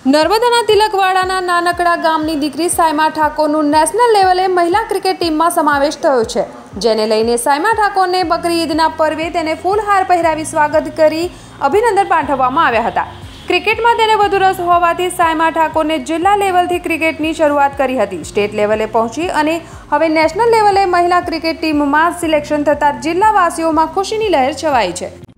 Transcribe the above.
નર્મદાના તિલકવાડાના નાનકડા ગામની દીકરી સાયમા ઠાકોરનું નેશનલ લેવલે મહિલા ક્રિકેટ ટીમમાં સમાવેશ થયો છે, જેને લઈને સાયમા ઠાકોરને બકરી ઈદના પર્વે તેને ફૂલહાર પહેરાવી સ્વાગત કરી અભિનંદન પાઠવવામાં આવ્યા હતા। ક્રિકેટમાં તેને વધુ રસ હોવાથી સાયમા ઠાકોરને જિલ્લા લેવલથી ક્રિકેટની શરૂઆત કરી હતી। સ્ટેટ લેવલે પહોંચી અને હવે નેશનલ લેવલે મહિલા ક્રિકેટ ટીમમાં સિલેક્શન થતાં જિલ્લાવાસીઓમાં ખુશીની લહેર છવાઈ છે।